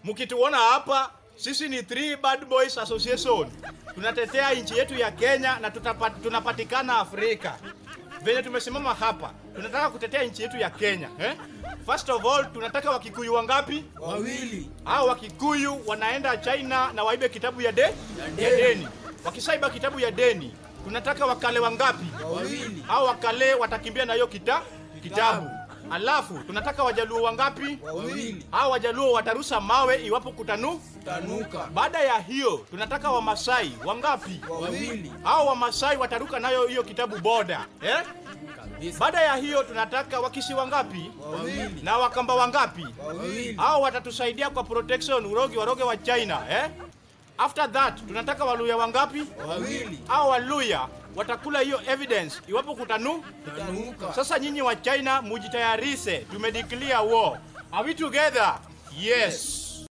Mkituona hapa, sisi ni Three Bad Boys Association. Tunatetea nchi yetu ya Kenya na tunapatikana Afrika. Venye tumesimama hapa, tunataka kutetea nchi yetu ya Kenya. First of all, tunataka Wakikuyu wangapi? 2. Hao Wakikuyu wanaenda China na waibe kitabu ya deni. Wakisaiba kitabu ya deni, tunataka Wakale wangapi? 2. Hao Wakale watakimbia na hiyo kitabu. Alafu tunataka Wajaluo wangapi? 2. Hao Wajaluo watarusa mawe iwapo Tanuka. Baada ya hiyo tunataka Wamasai wangapi? 2. Hao Wamasai wataruka nayo hiyo kitabu boda. Baada ya hiyo tunataka Wakisi wangapi? 2. Na Wakamba wangapi? 2. Hao watatusaidia kwa protection waroge wa China. After that tunataka Waluya wangapi? 2. Hao Waluya watakula hiyo evidence iwapo Tanuka. Sasa nyinyi wa China mujitayarishe, tumedeclare war. Are we together? Yes.